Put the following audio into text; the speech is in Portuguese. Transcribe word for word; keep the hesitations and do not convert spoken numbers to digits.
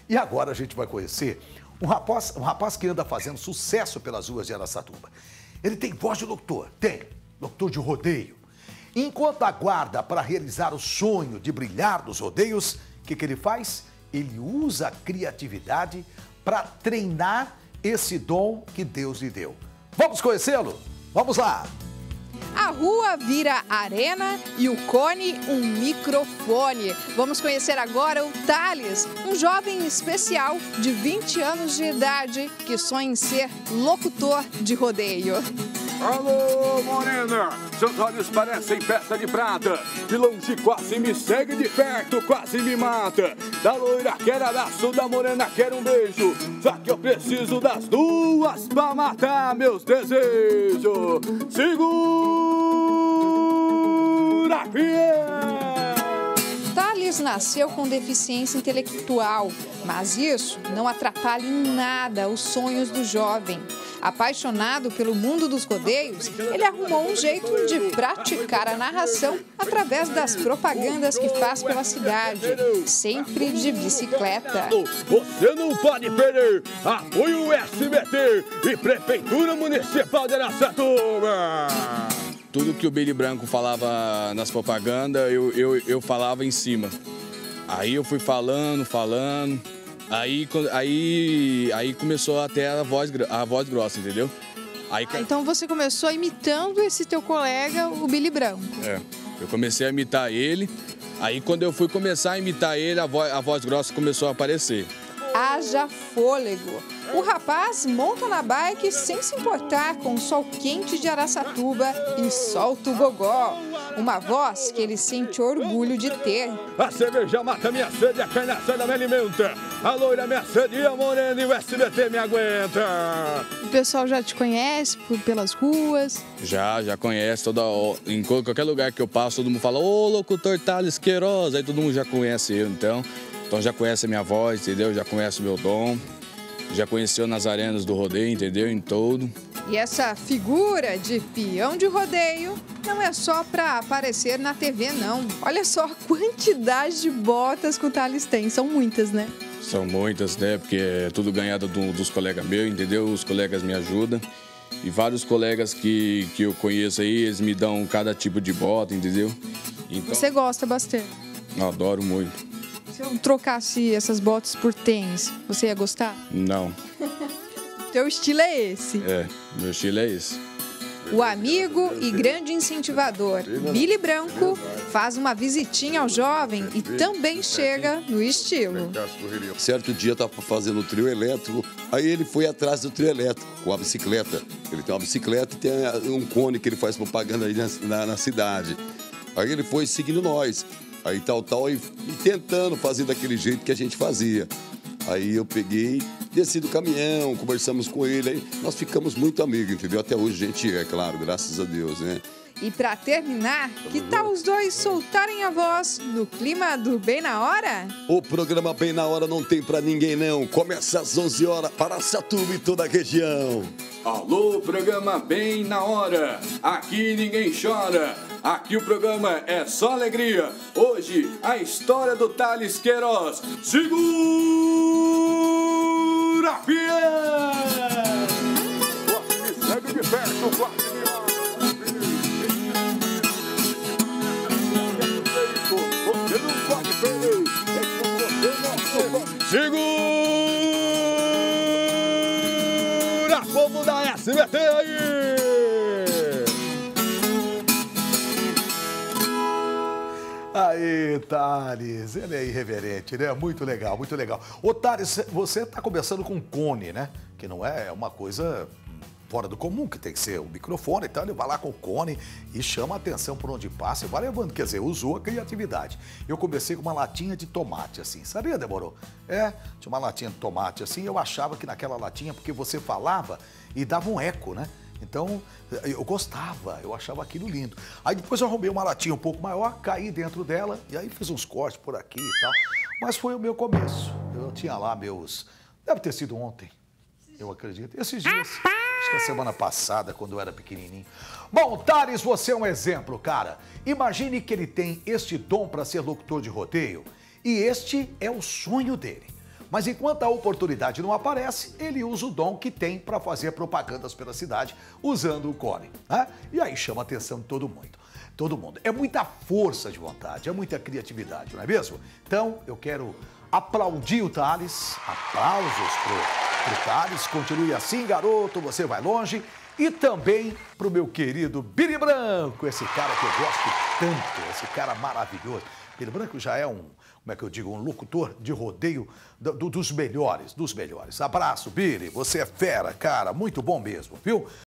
E agora a gente vai conhecer um rapaz, um rapaz que anda fazendo sucesso pelas ruas de Araçatuba. Ele tem voz de locutor, tem, locutor de rodeio. Enquanto aguarda para realizar o sonho de brilhar nos rodeios, o que, que ele faz? Ele usa a criatividade para treinar esse dom que Deus lhe deu. Vamos conhecê-lo? Vamos lá! A rua vira arena e o cone um microfone. Vamos conhecer agora o Thales, um jovem especial de vinte anos de idade que sonha em ser locutor de rodeio. Alô, morena! Seus olhos parecem peça de prata. De longe quase me segue, de perto quase me mata. Da loira quero abraço, da morena quero um beijo. Só que eu preciso das duas pra matar meus desejos. Segura, fiel! Thales nasceu com deficiência intelectual, mas isso não atrapalha em nada os sonhos do jovem. Apaixonado pelo mundo dos rodeios, ele arrumou um jeito de praticar a narração através das propagandas que faz pela cidade, sempre de bicicleta. Você não pode perder! Apoio S B T e Prefeitura Municipal de Araçatuba! Tudo que o Billy Branco falava nas propagandas, eu, eu, eu falava em cima. Aí eu fui falando, falando... Aí, aí, aí começou até a voz, a voz grossa, entendeu? Aí, ah, então você começou imitando esse teu colega, o Billy Branco. É, eu comecei a imitar ele, aí quando eu fui começar a imitar ele, a voz, a voz grossa começou a aparecer. Haja fôlego! O rapaz monta na bike sem se importar com o sol quente de Araçatuba e solta o gogó. Uma voz que ele sente orgulho de ter. A cerveja mata minha sede, a carne assada me alimenta. A loira me assedia, a morena e o S B T me aguenta. O pessoal já te conhece por, pelas ruas? Já, já conhece. Toda, em qualquer lugar que eu passo, todo mundo fala: ô, locutor Thales Queiroz. Aí todo mundo já conhece eu, então. Então já conhece a minha voz, entendeu? Já conhece o meu dom. Já conheceu nas arenas do rodeio, entendeu? Em todo. E essa figura de peão de rodeio não é só para aparecer na T V, não. Olha só a quantidade de botas que o Thales tem. São muitas, né? São muitas, né? Porque é tudo ganhado do, dos colegas meus, entendeu? Os colegas me ajudam. E vários colegas que, que eu conheço aí, eles me dão cada tipo de bota, entendeu? Então, você gosta bastante? Eu adoro muito. Se eu trocasse essas botas por tênis, você ia gostar? Não. Teu estilo é esse? É, meu estilo é esse. O amigo e grande incentivador Billy Branco faz uma visitinha ao jovem e também chega no estilo. Certo dia eu estava fazendo o trio elétrico, aí ele foi atrás do trio elétrico com a bicicleta. Ele tem uma bicicleta e tem um cone que ele faz propaganda aí na, na, na cidade. Aí ele foi seguindo nós. Aí tal, tal, e, e tentando fazer daquele jeito que a gente fazia. Aí eu peguei, desci do caminhão, conversamos com ele, aí nós ficamos muito amigos, entendeu? Até hoje a gente é, claro, graças a Deus, né? E pra terminar, que tal os dois soltarem a voz no clima do Bem na Hora? O programa Bem na Hora não tem pra ninguém, não. Começa às onze horas para Araçatuba e toda a região. Alô, programa Bem na Hora. Aqui ninguém chora. Aqui o programa é só alegria. Hoje, a história do Thales Queiroz. Segura, fiel! Você me segue de perto, quase me mata. Você não pode perder. Segura, povo da S B T aí! Aí, Thales, ele é irreverente, né? Muito legal, muito legal. Ô, Thales, você tá conversando com um cone, né? Que não é uma coisa fora do comum, que tem que ser o microfone e tal. Ele vai lá com o cone e chama a atenção por onde passa e vai levando. Quer dizer, usou a criatividade. Eu comecei com uma latinha de tomate, assim. Sabia, demorou? É, tinha uma latinha de tomate, assim. Eu achava que naquela latinha, porque você falava e dava um eco, né? Então, eu gostava, eu achava aquilo lindo. Aí depois eu arrumei uma latinha um pouco maior, caí dentro dela e aí fiz uns cortes por aqui e tal. Mas foi o meu começo. Eu tinha lá meus... Deve ter sido ontem, eu acredito. Esses dias, acho que a semana passada, quando eu era pequenininho. Bom, Thales, você é um exemplo, cara. Imagine que ele tem este dom para ser locutor de rodeio e este é o sonho dele. Mas enquanto a oportunidade não aparece, ele usa o dom que tem para fazer propagandas pela cidade usando o cone. Né? E aí chama a atenção de todo mundo. Todo mundo. É muita força de vontade, é muita criatividade, não é mesmo? Então, eu quero aplaudir o Thales. Aplausos pro, pro Thales. Continue assim, garoto, você vai longe. E também pro meu querido Billy Branco, esse cara que eu gosto tanto, esse cara maravilhoso. Billy Branco já é um, como é que eu digo, um locutor de rodeio do, do, dos melhores, dos melhores. Abraço, Billy, você é fera, cara, muito bom mesmo, viu?